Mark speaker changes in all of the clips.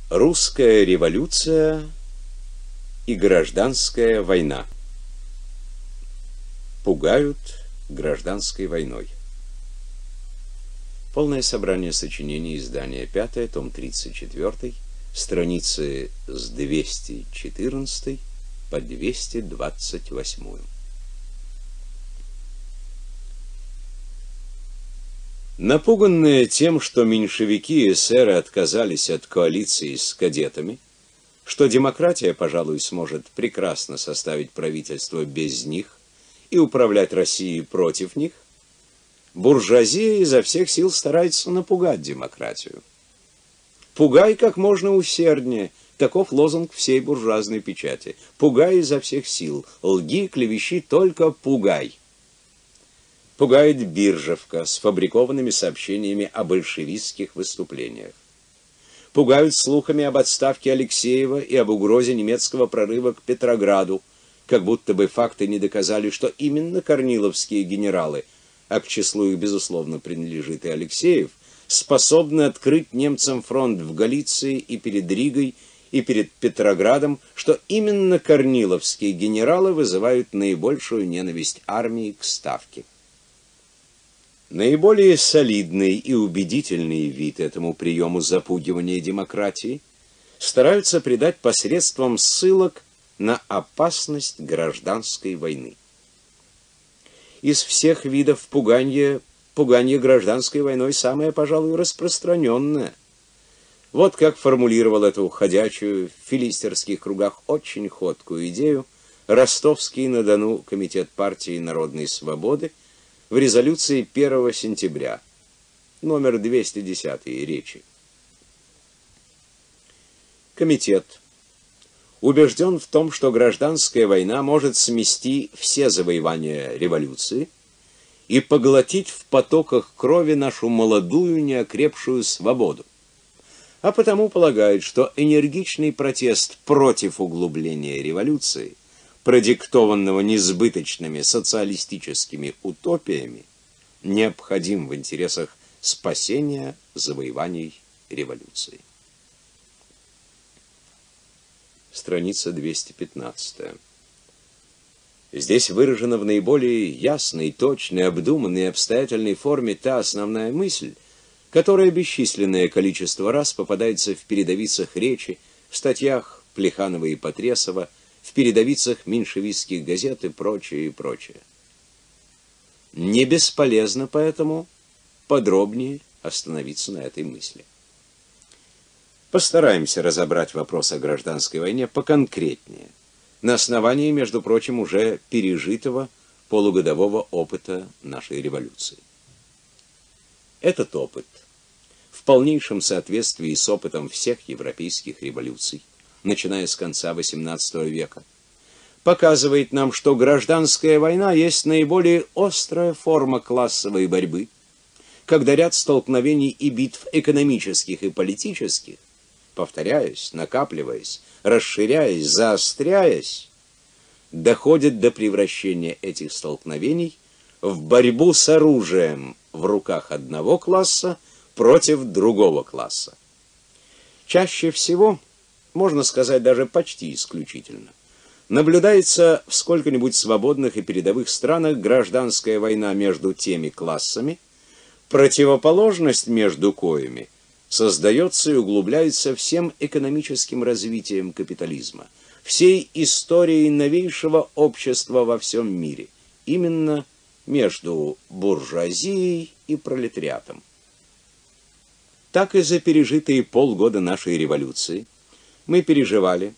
Speaker 1: Русская революция и гражданская война. Пугают гражданской войной. Полное собрание сочинений, издание 5, том 34, страницы с 214 по 228. Напуганные тем, что меньшевики и эсеры отказались от коалиции с кадетами, что демократия, пожалуй, сможет прекрасно составить правительство без них и управлять Россией против них, буржуазия изо всех сил старается напугать демократию. «Пугай как можно усерднее» — таков лозунг всей буржуазной печати. «Пугай изо всех сил, лги, клевещи, только пугай». Пугает Биржевка с фабрикованными сообщениями о большевистских выступлениях. Пугают слухами об отставке Алексеева и об угрозе немецкого прорыва к Петрограду, как будто бы факты не доказали, что именно корниловские генералы, а к числу их, безусловно, принадлежит и Алексеев, способны открыть немцам фронт в Галиции и перед Ригой, и перед Петроградом, что именно корниловские генералы вызывают наибольшую ненависть армии к Ставке. Наиболее солидный и убедительный вид этому приему запугивания демократии стараются придать посредством ссылок на опасность гражданской войны. Из всех видов пугания гражданской войной самое, пожалуй, распространенное. Вот как формулировал эту ходячую в филистерских кругах очень ходкую идею Ростовский-на-Дону комитет партии Народной Свободы в резолюции 1 сентября, номер 210 речи. Комитет убежден в том, что гражданская война может смести все завоевания революции и поглотить в потоках крови нашу молодую неокрепшую свободу, а потому полагает, что энергичный протест против углубления революции, продиктованного несбыточными социалистическими утопиями, необходим в интересах спасения завоеваний революции. Страница 215. Здесь выражена в наиболее ясной, точной, обдуманной и обстоятельной форме та основная мысль, которая бесчисленное количество раз попадается в передовицах речи, в статьях Плеханова и Потресова, в передовицах меньшевистских газет и прочее, и прочее. Не бесполезно поэтому подробнее остановиться на этой мысли. Постараемся разобрать вопрос о гражданской войне поконкретнее, на основании, между прочим, уже пережитого полугодового опыта нашей революции. Этот опыт, в полнейшем соответствии с опытом всех европейских революций, начиная с конца XVIII века, показывает нам, что гражданская война есть наиболее острая форма классовой борьбы, когда ряд столкновений и битв экономических и политических, повторяясь, накапливаясь, расширяясь, заостряясь, доходит до превращения этих столкновений в борьбу с оружием в руках одного класса против другого класса. Чаще всего, можно сказать даже почти исключительно, наблюдается в сколько-нибудь свободных и передовых странах гражданская война между теми классами, противоположность между коими создается и углубляется всем экономическим развитием капитализма, всей историей новейшего общества во всем мире, именно между буржуазией и пролетариатом. Так и за пережитые полгода нашей революции мы переживали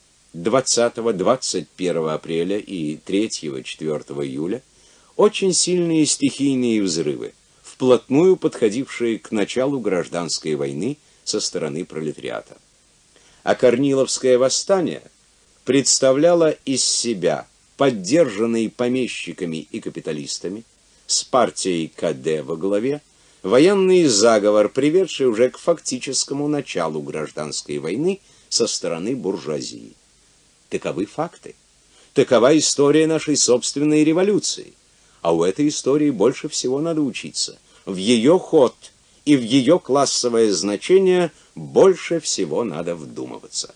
Speaker 1: 20-21 апреля и 3-4 июля очень сильные стихийные взрывы, вплотную подходившие к началу гражданской войны со стороны пролетариата. А Корниловское восстание представляло из себя поддержанный помещиками и капиталистами, с партией КД во главе, военный заговор, приведший уже к фактическому началу гражданской войны со стороны буржуазии. Таковы факты. Такова история нашей собственной революции. А у этой истории больше всего надо учиться. В ее ход и в ее классовое значение больше всего надо вдумываться.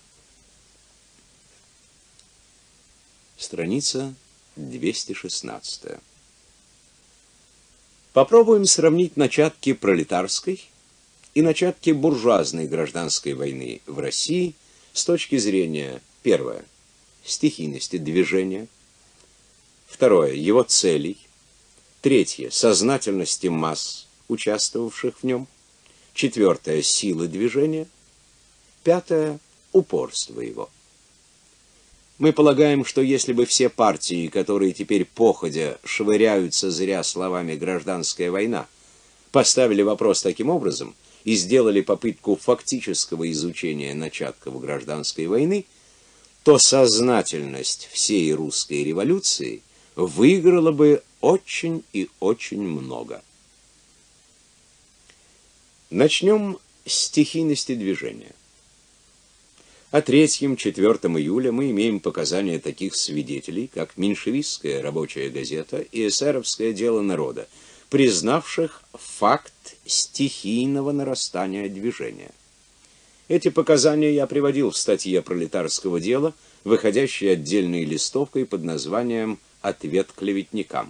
Speaker 1: Страница 216. Попробуем сравнить начатки пролетарской и начатки буржуазной гражданской войны в России с точки зрения: первое — стихийности движения, второе — его целей, третье — сознательности масс, участвовавших в нем, четвертое — силы движения, пятое — упорство его. Мы полагаем, что если бы все партии, которые теперь походя швыряются зря словами «гражданская война», поставили вопрос таким образом и сделали попытку фактического изучения начатков гражданской войны, то сознательность всей русской революции выиграла бы очень и очень много. Начнем с стихийности движения. О 3-4 июля мы имеем показания таких свидетелей, как меньшевистская «Рабочая газета» и эсеровское «Дело народа», признавших факт стихийного нарастания движения. Эти показания я приводил в статье «Пролетарского дела», выходящей отдельной листовкой под названием «Ответ клеветникам».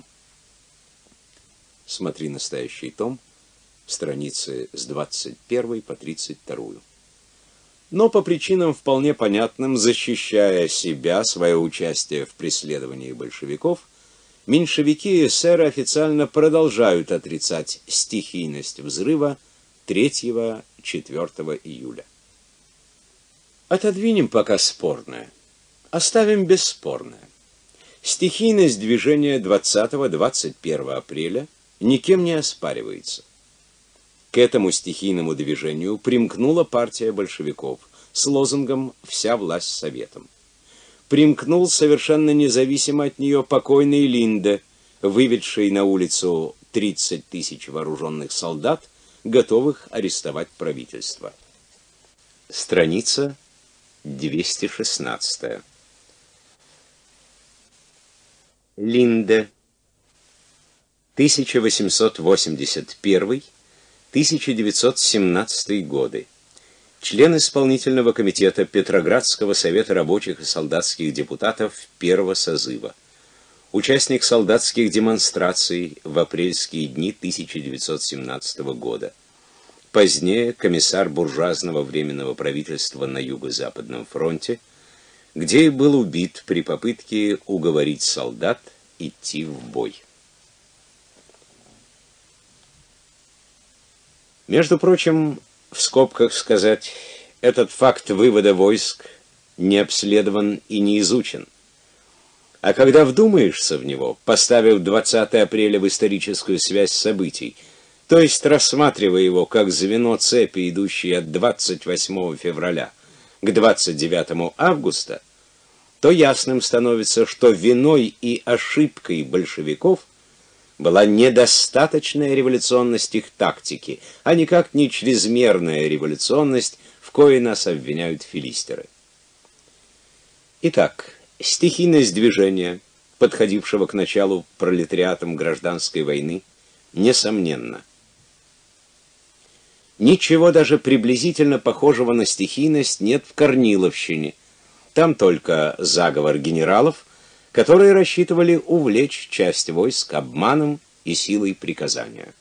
Speaker 1: Смотри настоящий том, страницы с 21 по 32. Но по причинам вполне понятным, защищая себя, свое участие в преследовании большевиков, меньшевики и эсеры официально продолжают отрицать стихийность взрыва 3-4 июля. Отодвинем пока спорное, оставим бесспорное. Стихийность движения 20-21 апреля никем не оспаривается. К этому стихийному движению примкнула партия большевиков с лозунгом «Вся власть советом». Примкнул совершенно независимо от нее покойный Линде, выведший на улицу 30 тысяч вооруженных солдат, готовых арестовать правительство. Страница 216. Линде, 1881-1917 годы. Член исполнительного комитета Петроградского совета рабочих и солдатских депутатов первого созыва. Участник солдатских демонстраций в апрельские дни 1917 года. Позднее комиссар буржуазного временного правительства на Юго-Западном фронте, где и был убит при попытке уговорить солдат идти в бой. Между прочим, в скобках сказать, этот факт вывода войск не обследован и не изучен. А когда вдумаешься в него, поставив 20 апреля в историческую связь событий, то есть рассматривая его как звено цепи, идущей от 28 февраля к 29 августа, то ясным становится, что виной и ошибкой большевиков была недостаточная революционность их тактики, а никак не чрезмерная революционность, в коей нас обвиняют филистеры. Итак, стихийность движения, подходившего к началу пролетариатом гражданской войны, несомненно. Ничего даже приблизительно похожего на стихийность нет в Корниловщине. Там только заговор генералов, которые рассчитывали увлечь часть войск обманом и силой приказания.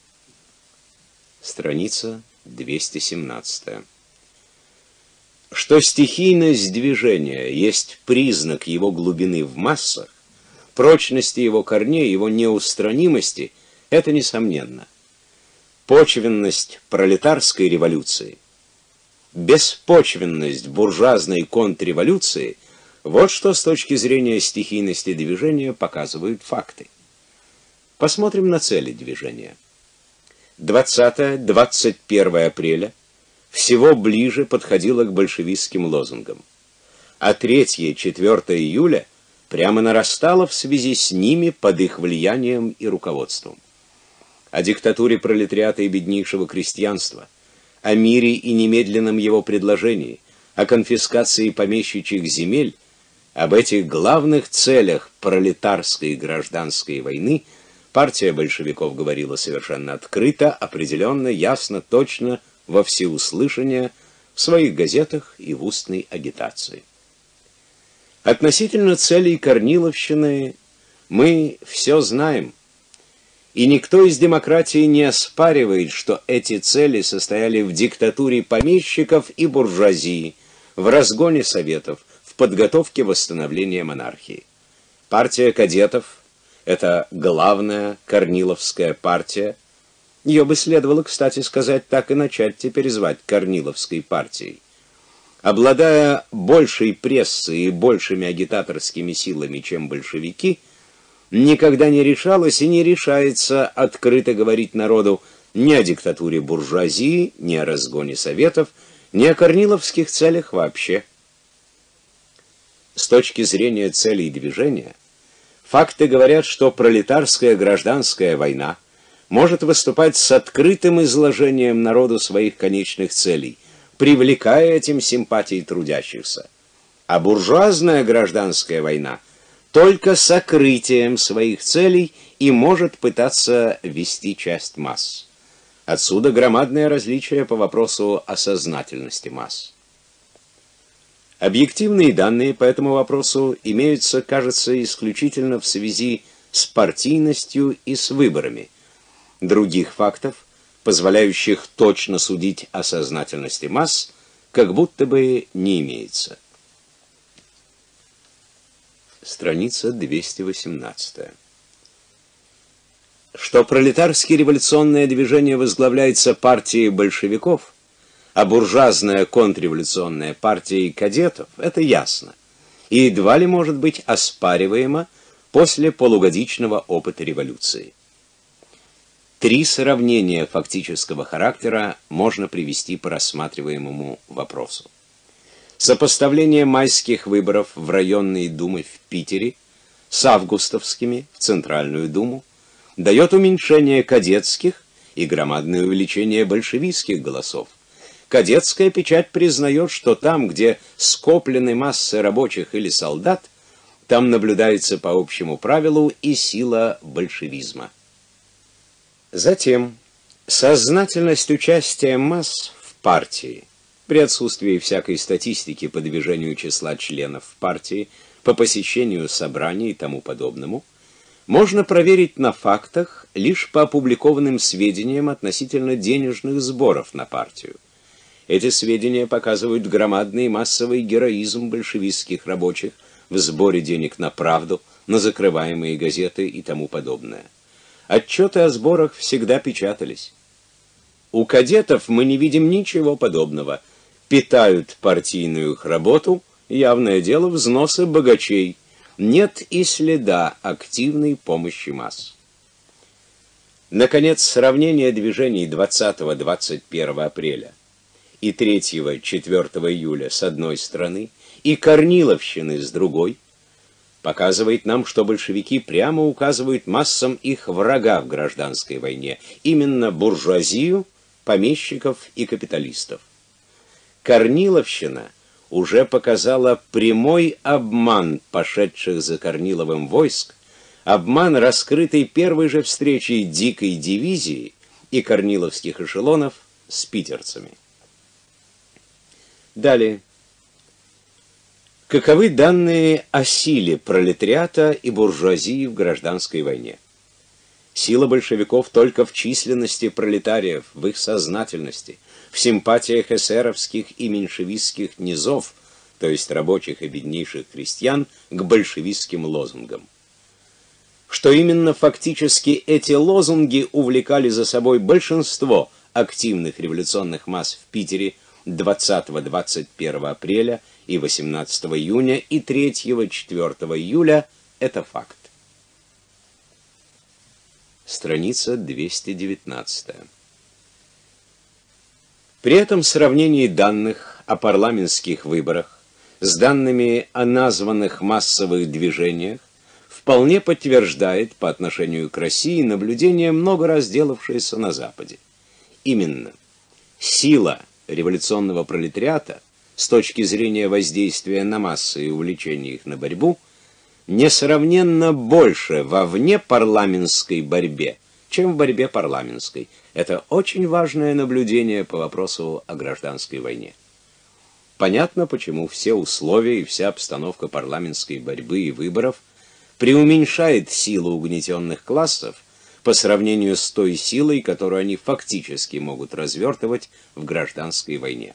Speaker 1: Страница 217. Что стихийность движения есть признак его глубины в массах, прочности его корней, его неустранимости, это несомненно. Почвенность пролетарской революции, беспочвенность буржуазной контрреволюции — вот что с точки зрения стихийности движения показывают факты. Посмотрим на цели движения. 20-21 апреля всего ближе подходило к большевистским лозунгам, а 3-4 июля прямо нарастало в связи с ними под их влиянием и руководством. О диктатуре пролетариата и беднейшего крестьянства, о мире и немедленном его предложении, о конфискации помещичьих земель, об этих главных целях пролетарской и гражданской войны Партия большевиков говорила совершенно открыто, определенно, ясно, точно, во всеуслышание, в своих газетах и в устной агитации. Относительно целей Корниловщины мы все знаем, и никто из демократии не оспаривает, что эти цели состояли в диктатуре помещиков и буржуазии, в разгоне советов, в подготовке восстановления монархии. Партия кадетов — это главная корниловская партия. Ее бы следовало, кстати сказать, так и начать теперь звать Корниловской партией. Обладая большей прессой и большими агитаторскими силами, чем большевики, никогда не решалась и не решается открыто говорить народу ни о диктатуре буржуазии, ни о разгоне советов, ни о корниловских целях вообще. С точки зрения целей движения, факты говорят, что пролетарская гражданская война может выступать с открытым изложением народу своих конечных целей, привлекая этим симпатии трудящихся. А буржуазная гражданская война только сокрытием своих целей и может пытаться вести часть масс. Отсюда громадное различие по вопросу о сознательности масс. Объективные данные по этому вопросу имеются, кажется, исключительно в связи с партийностью и с выборами. Других фактов, позволяющих точно судить о сознательности масс, как будто бы не имеется. Страница 218. Что пролетарское революционное движение возглавляется партией большевиков, а буржуазная контрреволюционная партией кадетов, это ясно, и едва ли может быть оспариваемо после полугодичного опыта революции. Три сравнения фактического характера можно привести по рассматриваемому вопросу. Сопоставление майских выборов в районные думы в Питере с августовскими в Центральную думу дает уменьшение кадетских и громадное увеличение большевистских голосов. Кадетская печать признает, что там, где скоплены массы рабочих или солдат, там наблюдается по общему правилу и сила большевизма. Затем сознательность участия масс в партии при отсутствии всякой статистики по движению числа членов партии, по посещению собраний и тому подобному, можно проверить на фактах лишь по опубликованным сведениям относительно денежных сборов на партию. Эти сведения показывают громадный массовый героизм большевистских рабочих в сборе денег на правду, на закрываемые газеты и тому подобное. Отчеты о сборах всегда печатались. У кадетов мы не видим ничего подобного. Питают партийную их работу, явное дело, взносы богачей. Нет и следа активной помощи масс. Наконец, сравнение движений 20-21 апреля и 3-4 июля с одной стороны и Корниловщины с другой показывает нам, что большевики прямо указывают массам их врага в гражданской войне, именно буржуазию, помещиков и капиталистов. Корниловщина уже показала прямой обман пошедших за Корниловым войск, обман, раскрытый первой же встречей дикой дивизии и корниловских эшелонов с питерцами. Далее. Каковы данные о силе пролетариата и буржуазии в гражданской войне? Сила большевиков только в численности пролетариев, в их сознательности, в симпатиях эсеровских и меньшевистских низов, то есть рабочих и беднейших крестьян, к большевистским лозунгам. Что именно фактически эти лозунги увлекали за собой большинство активных революционных масс в Питере 20-21 апреля и 18 июня и 3-4 июля, это факт. Страница 219. При этом сравнении данных о парламентских выборах с данными о названных массовых движениях вполне подтверждает по отношению к России наблюдение, много раз делавшееся на Западе. Именно сила революционного пролетариата с точки зрения воздействия на массы и увлечения их на борьбу несравненно больше во внепарламентской борьбе, чем в борьбе парламентской. Это очень важное наблюдение по вопросу о гражданской войне. Понятно, почему все условия и вся обстановка парламентской борьбы и выборов преуменьшает силу угнетенных классов по сравнению с той силой, которую они фактически могут развертывать в гражданской войне.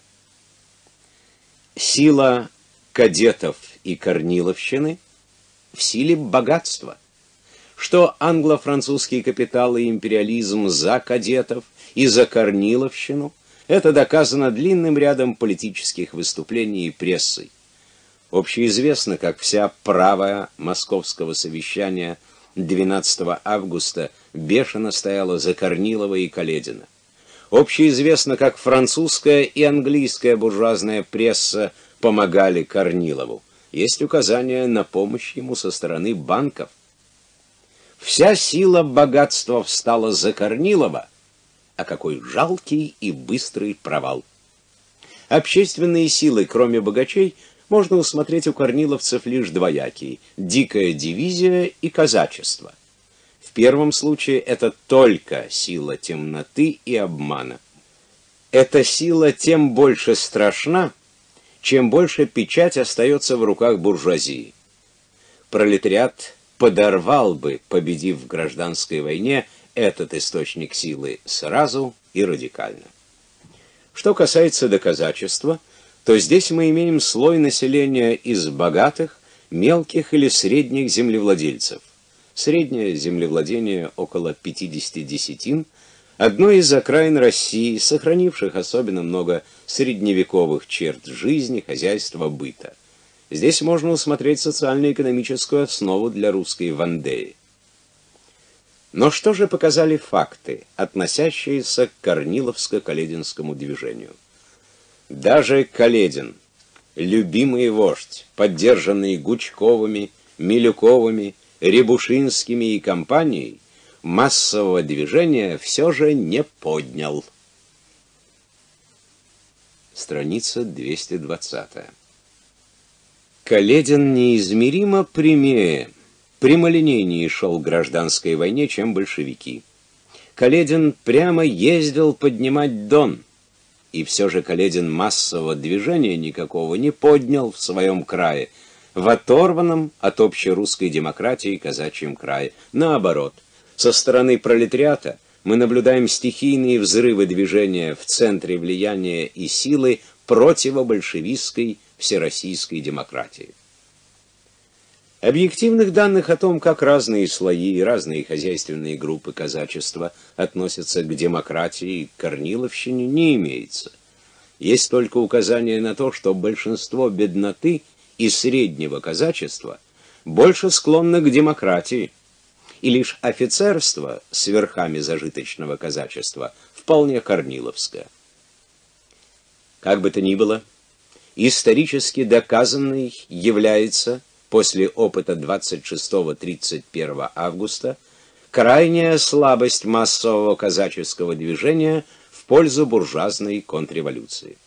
Speaker 1: Сила кадетов и корниловщины в силе богатства. Что англо-французский капитал и империализм за кадетов и за корниловщину, это доказано длинным рядом политических выступлений и прессы. Общеизвестно, как вся правая московского совещания 12 августа бешено стояла за Корнилова и Каледина. Общеизвестно, как французская и английская буржуазная пресса помогали Корнилову. Есть указания на помощь ему со стороны банков. Вся сила богатства встала за Корнилова, а какой жалкий и быстрый провал. Общественные силы, кроме богачей, можно усмотреть у корниловцев лишь двоякие: дикая дивизия и казачество. В первом случае это только сила темноты и обмана. Эта сила тем больше страшна, чем больше печать остается в руках буржуазии. Пролетариат подорвал бы, победив в гражданской войне, этот источник силы сразу и радикально. Что касается доказательства, то здесь мы имеем слой населения из богатых, мелких или средних землевладельцев. Среднее землевладение около 50 десятин, одно из окраин России, сохранивших особенно много средневековых черт жизни, хозяйства, быта. Здесь можно усмотреть социально-экономическую основу для русской Вандеи. Но что же показали факты, относящиеся к Корниловско-Калединскому движению? Даже Каледин, любимый вождь, поддержанный Гучковыми, Милюковыми, Рябушинскими и компанией, массового движения все же не поднял. Страница 220. Каледин неизмеримо прямее, прямолинейнее шел к гражданской войне, чем большевики. Каледин прямо ездил поднимать Дон, и все же Каледин массового движения никакого не поднял в своем крае, в оторванном от общерусской демократии казачьем крае. Наоборот, со стороны пролетариата мы наблюдаем стихийные взрывы движения в центре влияния и силы противобольшевистской всероссийской демократии. Объективных данных о том, как разные слои и разные хозяйственные группы казачества относятся к демократии и к корниловщине, не имеется. Есть только указание на то, что большинство бедноты и среднего казачества больше склонно к демократии, и лишь офицерство с верхами зажиточного казачества вполне корниловское. Как бы то ни было, исторически доказанной является после опыта 26-31 августа крайняя слабость массового казаческого движения в пользу буржуазной контрреволюции.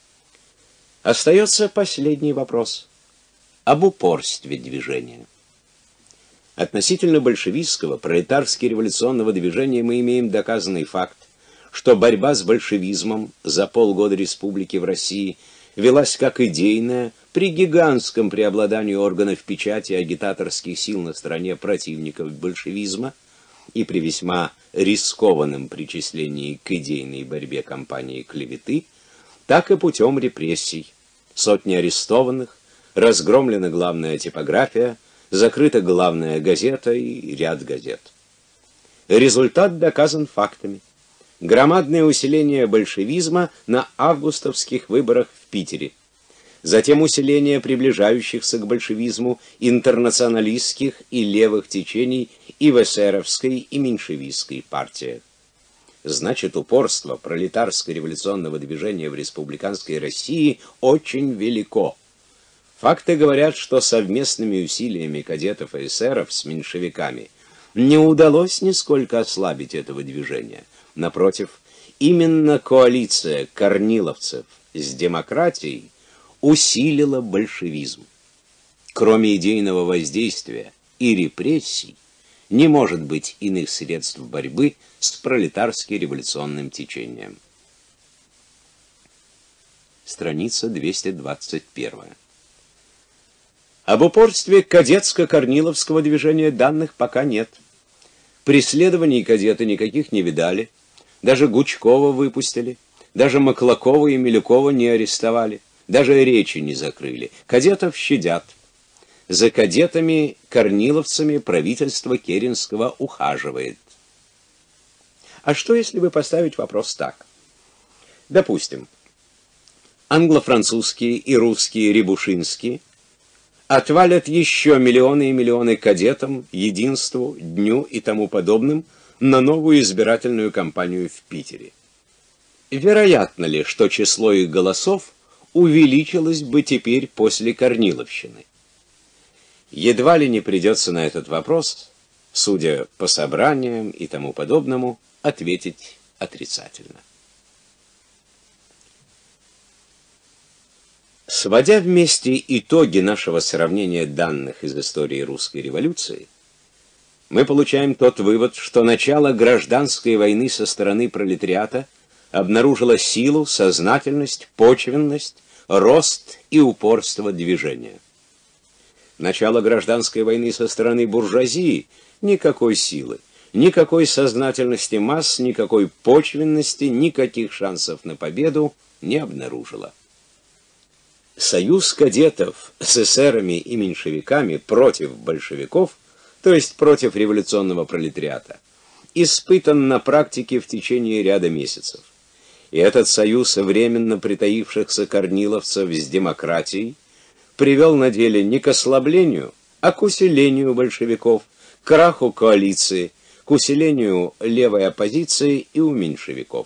Speaker 1: Остается последний вопрос об упорстве движения. Относительно большевистского, пролетарски-революционного движения мы имеем доказанный факт, что борьба с большевизмом за полгода республики в России велась как идейная, при гигантском преобладании органов печати и агитаторских сил на стороне противников большевизма и при весьма рискованном причислении к идейной борьбе кампании клеветы, так и путем репрессий. Сотни арестованных, разгромлена главная типография, закрыта главная газета и ряд газет. Результат доказан фактами. Громадное усиление большевизма на августовских выборах в Питере. Затем усиление приближающихся к большевизму интернационалистских и левых течений и в эсеровской и меньшевистской партиях. Значит, упорство пролетарско-революционного движения в республиканской России очень велико. Факты говорят, что совместными усилиями кадетов и эсеров с меньшевиками не удалось нисколько ослабить этого движения. Напротив, именно коалиция корниловцев с демократией усилила большевизм. Кроме идейного воздействия и репрессий, не может быть иных средств борьбы с пролетарски-революционным течением. Страница 221. Об упорстве кадетско-корниловского движения данных пока нет. Преследований кадеты никаких не видали, даже Гучкова выпустили, даже Маклакова и Милюкова не арестовали, даже речи не закрыли. Кадетов щадят. За кадетами-корниловцами правительство Керенского ухаживает. А что, если бы поставить вопрос так? Допустим, англо-французские и русские рябушинские отвалят еще миллионы и миллионы кадетам, единству, дню и тому подобным на новую избирательную кампанию в Питере. Вероятно ли, что число их голосов увеличилось бы теперь после Корниловщины? Едва ли не придется на этот вопрос, судя по собраниям и тому подобному, ответить отрицательно. Сводя вместе итоги нашего сравнения данных из истории русской революции, мы получаем тот вывод, что начало гражданской войны со стороны пролетариата обнаружило силу, сознательность, почвенность, рост и упорство движения. Начало гражданской войны со стороны буржуазии никакой силы, никакой сознательности масс, никакой почвенности, никаких шансов на победу не обнаружило. Союз кадетов с эсерами и меньшевиками против большевиков, то есть против революционного пролетариата, испытан на практике в течение ряда месяцев. И этот союз временно притаившихся корниловцев с демократией привел на деле не к ослаблению, а к усилению большевиков, к краху коалиции, к усилению левой оппозиции и у меньшевиков.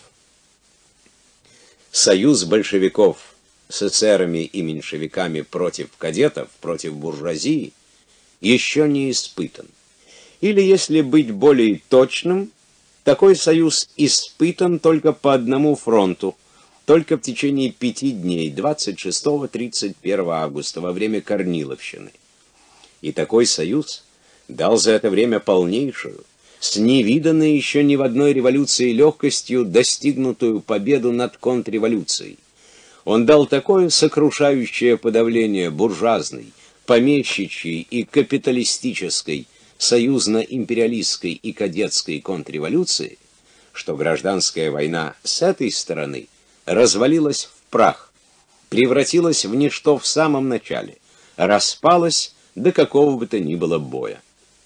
Speaker 1: Союз большевиков с эсерами и меньшевиками против кадетов, против буржуазии, еще не испытан. Или, если быть более точным, такой союз испытан только по одному фронту, только в течение 5 дней, 26-31 августа, во время Корниловщины. И такой союз дал за это время полнейшую, с невиданной еще ни в одной революции легкостью достигнутую победу над контрреволюцией. Он дал такое сокрушающее подавление буржуазной, помещичьей и капиталистической, союзно-империалистской и кадетской контрреволюции, что гражданская война с этой стороны развалилась в прах, превратилась в ничто в самом начале, распалась до какого бы то ни было боя.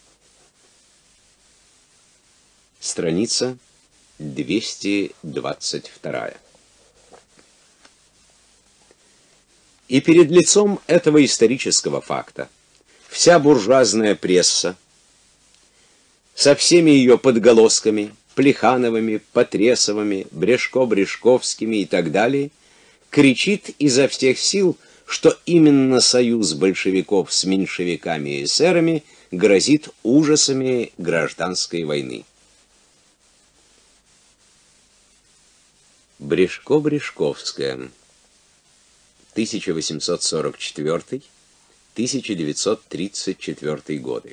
Speaker 1: Страница 222. И перед лицом этого исторического факта вся буржуазная пресса со всеми ее подголосками, Плехановыми, Потресовыми, Брешко-Брешковскими и так далее, кричит изо всех сил, что именно союз большевиков с меньшевиками и эсерами грозит ужасами гражданской войны. Брешко-Брешковская, 1844-1934 годы.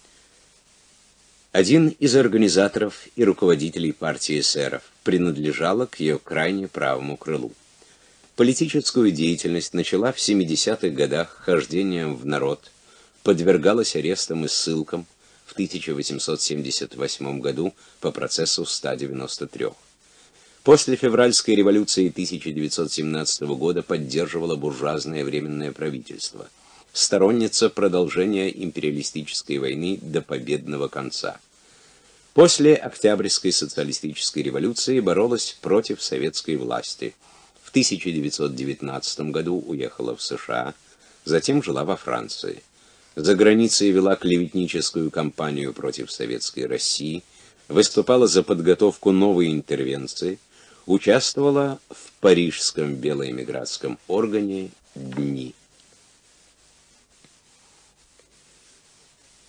Speaker 1: Один из организаторов и руководителей партии эсеров, принадлежала к ее крайне правому крылу. Политическую деятельность начала в 70-х годах хождением в народ, подвергалась арестам и ссылкам в 1878 году по процессу 193. После февральской революции 1917 года поддерживала буржуазное временное правительство, сторонница продолжения империалистической войны до победного конца. После Октябрьской социалистической революции боролась против советской власти. В 1919 году уехала в США, затем жила во Франции. За границей вела клеветническую кампанию против советской России, выступала за подготовку новой интервенции, участвовала в парижском белоэмигрантском органе «Дни».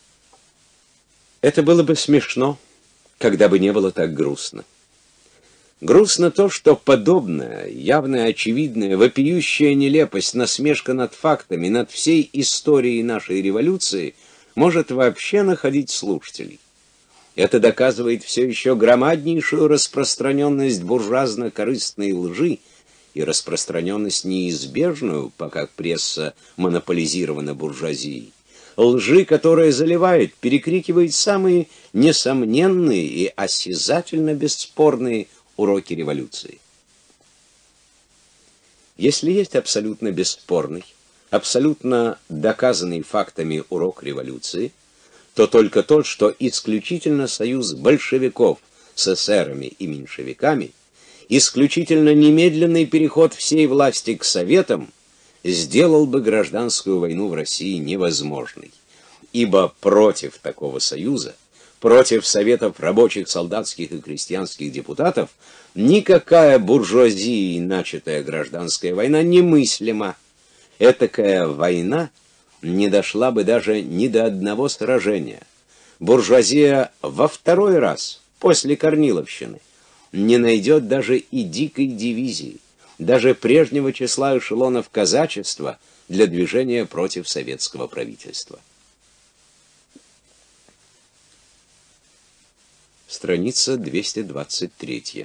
Speaker 1: Это было бы смешно, когда бы не было так грустно. Грустно то, что подобная, явная, очевидная, вопиющая нелепость, насмешка над фактами, над всей историей нашей революции может вообще находить слушателей. Это доказывает все еще громаднейшую распространенность буржуазно-корыстной лжи и распространенность неизбежную, пока пресса монополизирована буржуазией, лжи, которая заливает, перекрикивает самые несомненные и осязательно бесспорные уроки революции. Если есть абсолютно бесспорный, абсолютно доказанный фактами урок революции, то только тот, что исключительно союз большевиков с эсерами и меньшевиками, исключительно немедленный переход всей власти к советам сделал бы гражданскую войну в России невозможной. Ибо против такого союза, против советов рабочих, солдатских и крестьянских депутатов, никакая буржуазией начатая гражданская война немыслима. Этакая война не дошла бы даже ни до одного сражения. Буржуазия во второй раз, после Корниловщины, не найдет даже и дикой дивизии, даже прежнего числа эшелонов казачества для движения против советского правительства. Страница 223.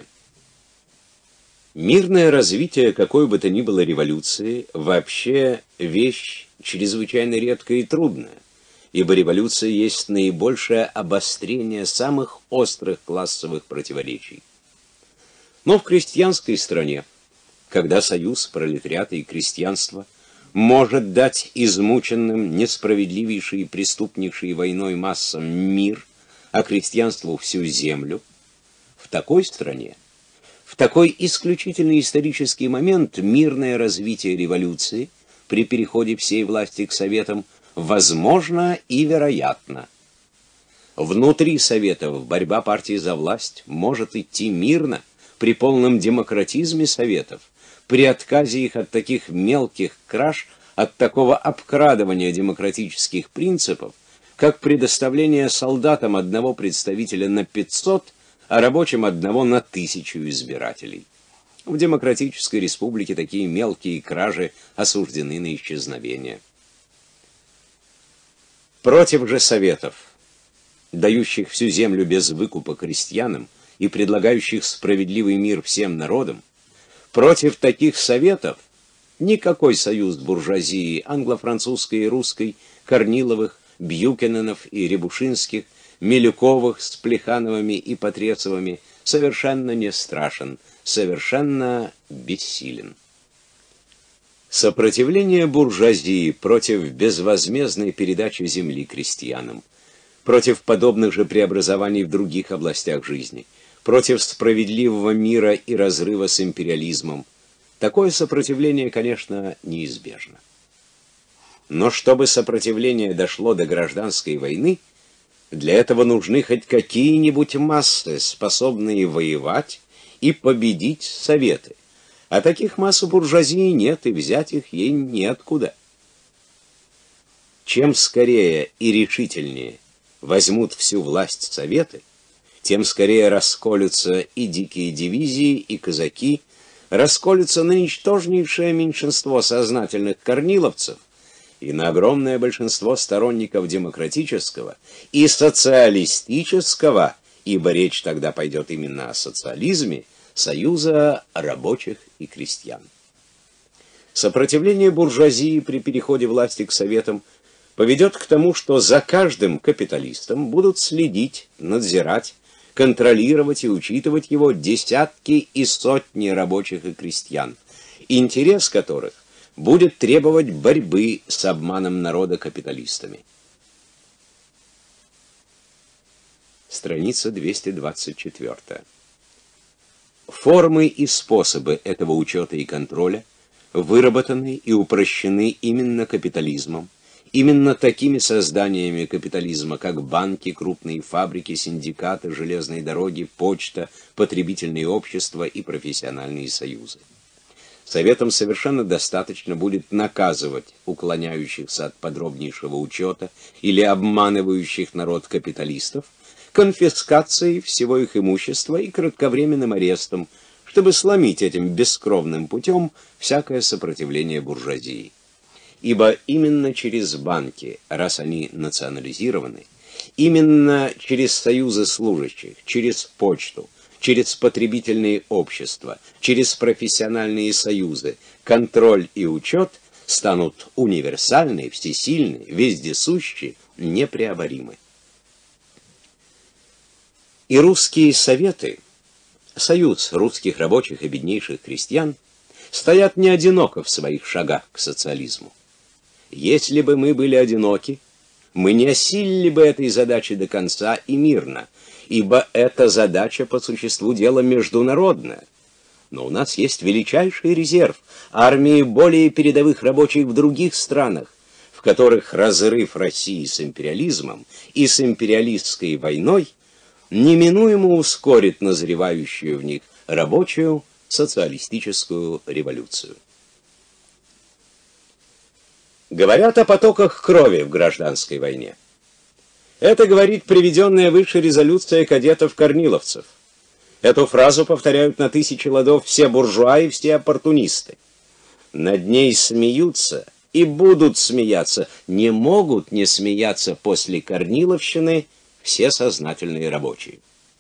Speaker 1: Мирное развитие какой бы то ни было революции вообще вещь чрезвычайно редкая и трудная, ибо революция есть наибольшее обострение самых острых классовых противоречий. Но в крестьянской стране, когда союз пролетариата и крестьянства может дать измученным, несправедливейшей и преступнейшей войной массам мир, а крестьянству всю землю, в такой стране, в такой исключительный исторический момент мирное развитие революции при переходе всей власти к советам возможно и вероятно. Внутри советов борьба партии за власть может идти мирно при полном демократизме советов, при отказе их от таких мелких краж, от такого обкрадывания демократических принципов, как предоставление солдатам одного представителя на 500, а рабочим одного на 1000 избирателей. В демократической республике такие мелкие кражи осуждены на исчезновение. Против же советов, дающих всю землю без выкупа крестьянам и предлагающих справедливый мир всем народам, против таких советов никакой союз буржуазии англо-французской и русской, Корниловых, Бьюкененов и Рябушинских, Милюковых с Плехановыми и Потресовыми совершенно не страшен, совершенно бессилен. Сопротивление буржуазии против безвозмездной передачи земли крестьянам, против подобных же преобразований в других областях жизни, против справедливого мира и разрыва с империализмом, такое сопротивление, конечно, неизбежно. Но чтобы сопротивление дошло до гражданской войны, для этого нужны хоть какие-нибудь массы, способные воевать и победить советы. А таких масс у буржуазии нет, и взять их ей неоткуда. Чем скорее и решительнее возьмут всю власть советы, тем скорее расколются и дикие дивизии, и казаки, расколются на ничтожнейшее меньшинство сознательных корниловцев и на огромное большинство сторонников демократического и социалистического, ибо речь тогда пойдет именно о социализме, союза рабочих и крестьян. Сопротивление буржуазии при переходе власти к советам поведет к тому, что за каждым капиталистом будут следить, надзирать, контролировать и учитывать его десятки и сотни рабочих и крестьян, интерес которых будет требовать борьбы с обманом народа капиталистами. Страница 224. Формы и способы этого учета и контроля выработаны и упрощены именно капитализмом, именно такими созданиями капитализма, как банки, крупные фабрики, синдикаты, железные дороги, почта, потребительные общества и профессиональные союзы. Советам совершенно достаточно будет наказывать уклоняющихся от подробнейшего учета или обманывающих народ капиталистов конфискацией всего их имущества и кратковременным арестом, чтобы сломить этим бескровным путем всякое сопротивление буржуазии. Ибо именно через банки, раз они национализированы, именно через союзы служащих, через почту, через потребительные общества, через профессиональные союзы, контроль и учет станут универсальны, всесильны, вездесущи, непреоборимы. И русские советы, союз русских рабочих и беднейших крестьян, стоят не одиноко в своих шагах к социализму. Если бы мы были одиноки, мы не осилили бы этой задачи до конца и мирно, ибо эта задача по существу дела международная. Но у нас есть величайший резерв, армии более передовых рабочих в других странах, в которых разрыв России с империализмом и с империалистской войной неминуемо ускорит назревающую в них рабочую социалистическую революцию. Говорят о потоках крови в гражданской войне. Это говорит приведенная выше резолюция кадетов-корниловцев. Эту фразу повторяют на тысячи ладов все буржуа и все оппортунисты. Над ней смеются и будут смеяться, не могут не смеяться после корниловщины все сознательные рабочие.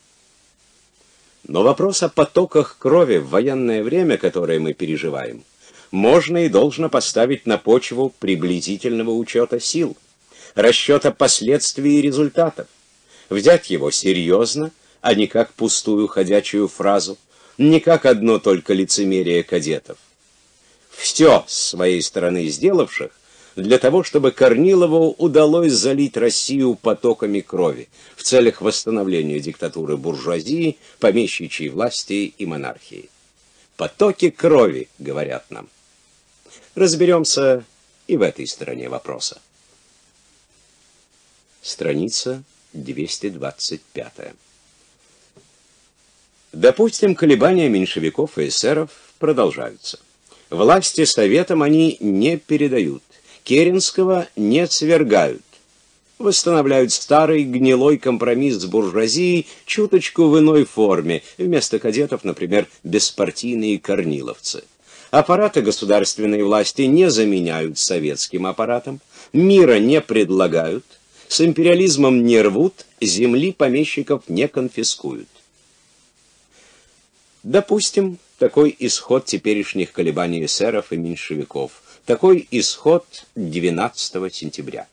Speaker 1: Но вопрос о потоках крови в военное время, которое мы переживаем, можно и должно поставить на почву приблизительного учета сил, расчета последствий и результатов, взять его серьезно, а не как пустую ходячую фразу, не как одно только лицемерие кадетов. Все с своей стороны сделавших для того, чтобы Корнилову удалось залить Россию потоками крови в целях восстановления диктатуры буржуазии, помещичьей власти и монархии. Потоки крови, говорят нам. Разберемся и в этой стороне вопроса. Страница 225. Допустим, колебания меньшевиков и эсеров продолжаются. Власти советам они не передают, Керенского не свергают, восстанавливают старый гнилой компромисс с буржуазией чуточку в иной форме, вместо кадетов, например, беспартийные корниловцы. Аппараты государственной власти не заменяют советским аппаратом, мира не предлагают, с империализмом не рвут, земли помещиков не конфискуют. Допустим, такой исход теперешних колебаний эсеров и меньшевиков, такой исход 12 сентября.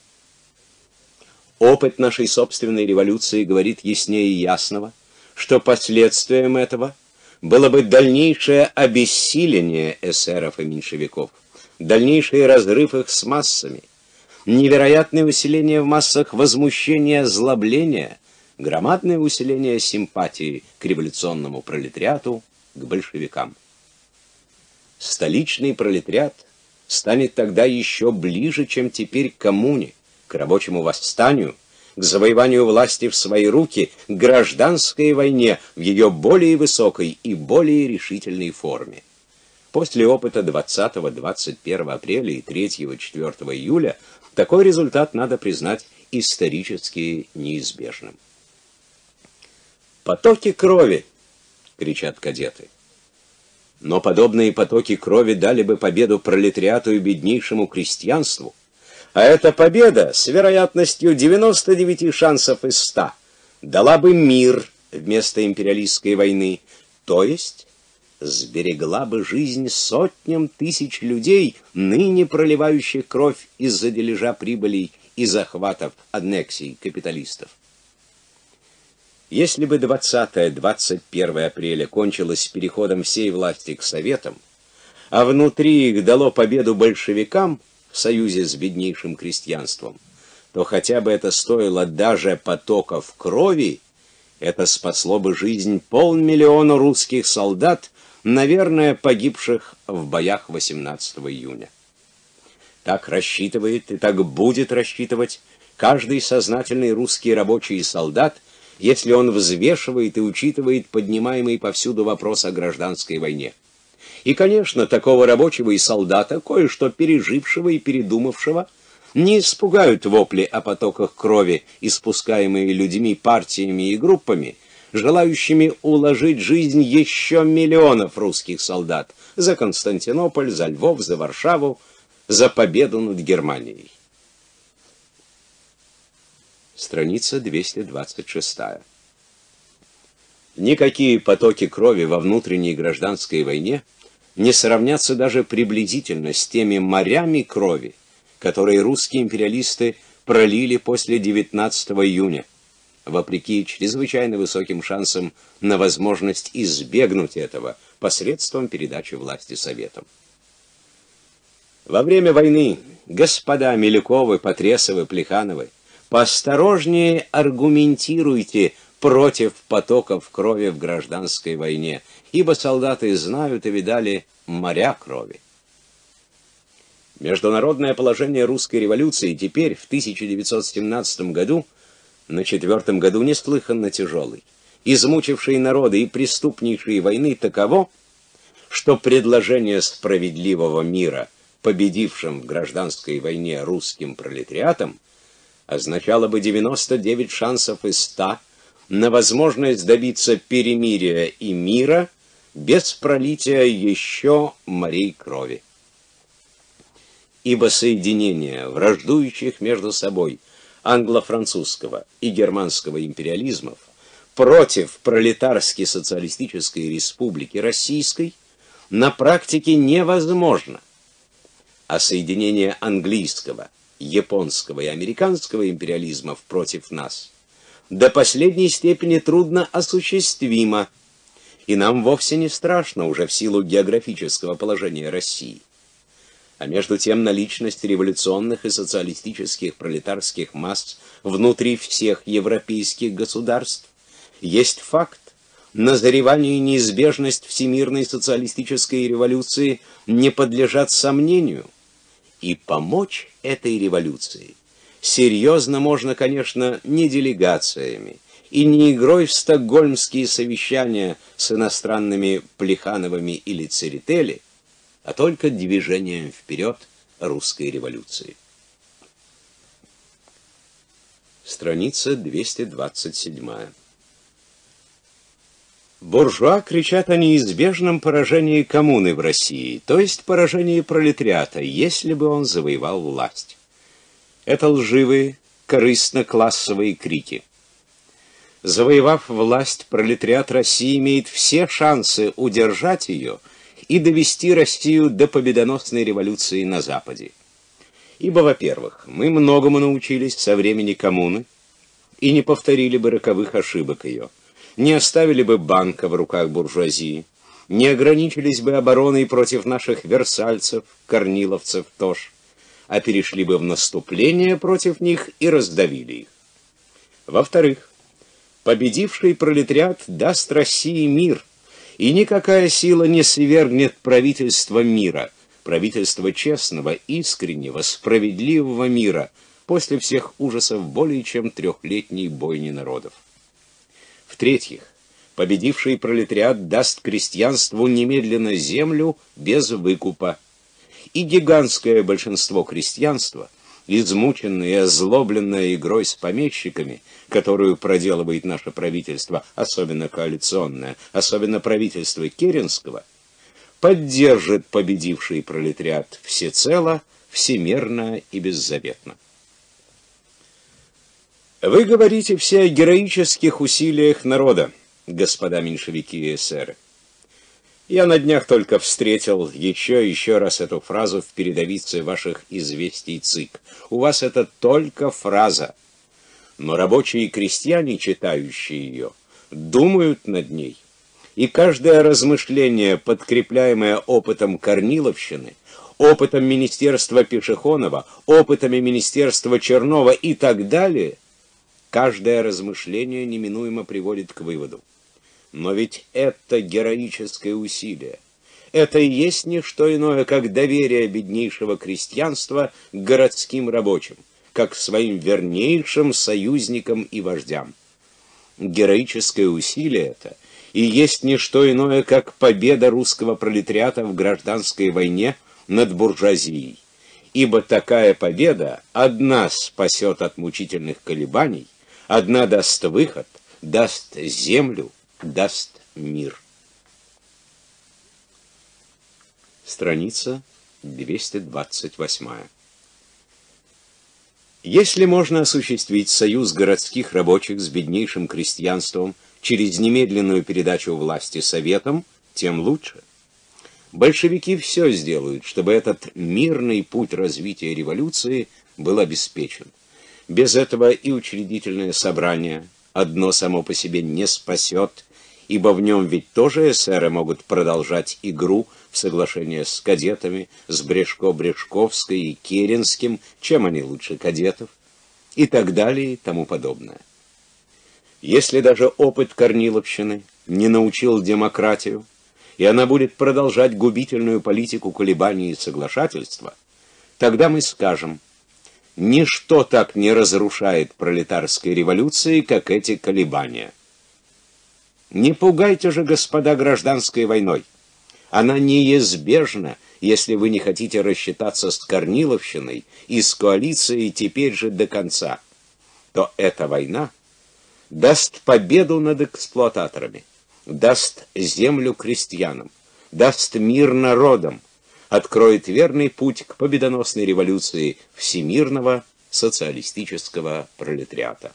Speaker 1: Опыт нашей собственной революции говорит яснее ясного, что последствием этого было бы дальнейшее обессиление эсеров и меньшевиков, дальнейший разрыв их с массами, невероятное усиление в массах возмущения, озлобления, громадное усиление симпатии к революционному пролетариату, к большевикам. Столичный пролетариат станет тогда еще ближе, чем теперь к коммуне, к рабочему восстанию, к завоеванию власти в свои руки, к гражданской войне в ее более высокой и более решительной форме. После опыта 20-21 апреля и 3-4 июля такой результат надо признать исторически неизбежным. «Потоки крови!» — кричат кадеты. Но подобные потоки крови дали бы победу пролетариату и беднейшему крестьянству, а эта победа с вероятностью 99 шансов из 100 дала бы мир вместо империалистской войны, то есть сберегла бы жизнь сотням тысяч людей, ныне проливающих кровь из-за дележа прибылей и захватов аннексий капиталистов. Если бы 20-21 апреля кончилось переходом всей власти к советам, а внутри их дало победу большевикам в союзе с беднейшим крестьянством, то хотя бы это стоило даже потоков крови, это спасло бы жизнь 500 000 русских солдат, наверное, погибших в боях 18 июня. Так рассчитывает и так будет рассчитывать каждый сознательный русский рабочий и солдат, если он взвешивает и учитывает поднимаемый повсюду вопрос о гражданской войне. И, конечно, такого рабочего и солдата, кое-что пережившего и передумавшего, не испугают вопли о потоках крови, испускаемые людьми, партиями и группами, желающими уложить жизнь еще миллионов русских солдат за Константинополь, за Львов, за Варшаву, за победу над Германией. Страница 226. Никакие потоки крови во внутренней гражданской войне не сравнятся даже приблизительно с теми морями крови, которые русские империалисты пролили после 19 июня, вопреки чрезвычайно высоким шансам на возможность избегнуть этого посредством передачи власти Советам. Во время войны, господа Милюковы, Потресовы, Плехановы, поосторожнее аргументируйте против потоков крови в гражданской войне, ибо солдаты знают и видали моря крови. Международное положение русской революции теперь, в 1917 году, на 4-м году неслыханно тяжелый, измучивший народы и преступнейшие войны таково, что предложение справедливого мира, победившим в гражданской войне русским пролетариатом, означало бы 99 шансов из 100 на возможность добиться перемирия и мира без пролития еще морей крови. Ибо соединение враждующих между собой англо-французского и германского империализмов против пролетарской социалистической республики российской на практике невозможно, а соединение английского, японского и американского империализмов против нас до последней степени трудно осуществимо, и нам вовсе не страшно уже в силу географического положения России. А между тем наличность революционных и социалистических пролетарских масс внутри всех европейских государств есть факт, назревание и неизбежность всемирной социалистической революции не подлежат сомнению, и помочь этой революции серьезно можно, конечно, не делегациями и не игрой в стокгольмские совещания с иностранными Плехановыми или Церетели, а только движением вперед русской революции. Страница 227. Буржуа кричат о неизбежном поражении коммуны в России, то есть поражении пролетариата, если бы он завоевал власть. Это лживые, корыстно-классовые крики. Завоевав власть, пролетариат России имеет все шансы удержать ее и довести Россию до победоносной революции на Западе. Ибо, во-первых, мы многому научились со времени коммуны и не повторили бы роковых ошибок ее, не оставили бы банка в руках буржуазии, не ограничились бы обороной против наших версальцев, корниловцев, тож, а перешли бы в наступление против них и раздавили их. Во-вторых, победивший пролетариат даст России мир, и никакая сила не свергнет правительство мира, правительство честного, искреннего, справедливого мира после всех ужасов более чем 3-летней бойни народов. В-третьих, победивший пролетариат даст крестьянству немедленно землю без выкупа, и гигантское большинство крестьянства, измученное и озлобленное игрой с помещиками, которую проделывает наше правительство, особенно коалиционное, особенно правительство Керенского, поддержит победивший пролетариат всецело, всемерно и беззаветно. Вы говорите все о героических усилиях народа, господа меньшевики и эсеры. Я на днях только встретил еще раз эту фразу в передовице ваших известий ЦИК. У вас это только фраза, но рабочие и крестьяне, читающие ее, думают над ней, и каждое размышление, подкрепляемое опытом Корниловщины, опытом министерства Пешехонова, опытами министерства Чернова и так далее, каждое размышление неминуемо приводит к выводу: но ведь это героическое усилие. Это и есть не что иное, как доверие беднейшего крестьянства к городским рабочим, как к своим вернейшим союзникам и вождям. Героическое усилие это и есть не что иное, как победа русского пролетариата в гражданской войне над буржуазией. Ибо такая победа одна спасет от мучительных колебаний, одна даст выход, даст землю, даст мир. Страница 228. Если можно осуществить союз городских рабочих с беднейшим крестьянством через немедленную передачу власти советам, тем лучше. Большевики все сделают, чтобы этот мирный путь развития революции был обеспечен. Без этого и учредительное собрание одно само по себе не спасет, ибо в нем ведь тоже эсеры могут продолжать игру в соглашение с кадетами, с Брешко-Брешковской и Керенским, чем они лучше кадетов, и так далее и тому подобное. Если даже опыт Корниловщины не научил демократию, и она будет продолжать губительную политику колебаний и соглашательства, тогда мы скажем: ничто так не разрушает пролетарской революции, как эти колебания. Не пугайте же, господа, гражданской войной. Она неизбежна, если вы не хотите рассчитаться с Корниловщиной и с коалицией теперь же до конца. То эта война даст победу над эксплуататорами, даст землю крестьянам, даст мир народам, откроет верный путь к победоносной революции всемирного социалистического пролетариата.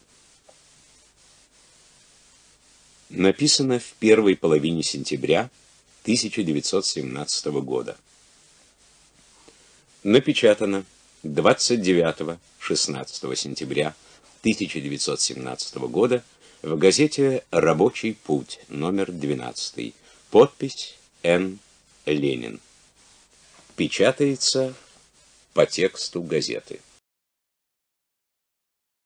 Speaker 1: Написано в первой половине сентября 1917 года. Напечатано 29-16 сентября 1917 года в газете «Рабочий путь», номер 12. Подпись Н. Ленин. Печатается по тексту газеты.